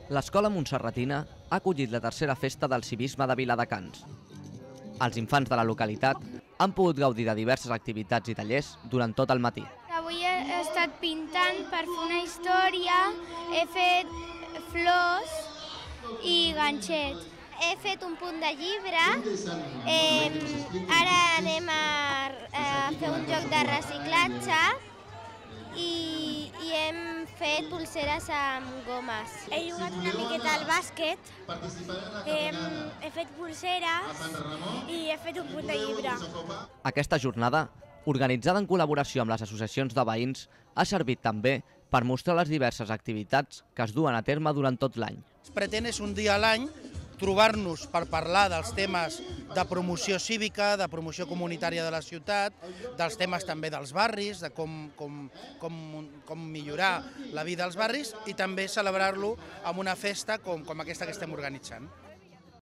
L'escola montserratina ha acollit la tercera festa del civisme de Viladecans. Els infants de la localitat han pogut gaudir de diverses activitats i tallers durant tot el matí. Avui he estat pintant per fer una història, he fet flors i ganxet. He fet un punt de llibre, ara anem a fer un joc de reciclatge i hem fet pulseres amb gomes. He jugat una miqueta al bàsquet, he fet pulseres i he fet un punt de llibre. Aquesta jornada, organitzada en col·laboració amb les associacions de veïns, ha servit també per mostrar les diverses activitats que es duen a terme durant tot l'any. Es pretén és un dia a l'any trobar-nos per parlar dels temes de promoció cívica, de promoció comunitària de la ciutat, dels temes també dels barris, de com millorar la vida als barris i també celebrar-lo amb una festa com aquesta que estem organitzant.